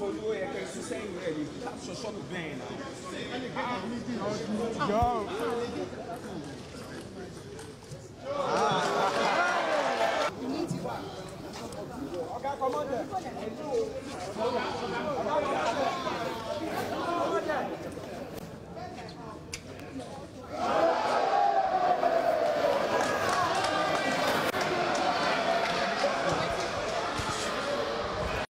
follow e che si segue di cazzo sono bene. Yo. Okay, come on there.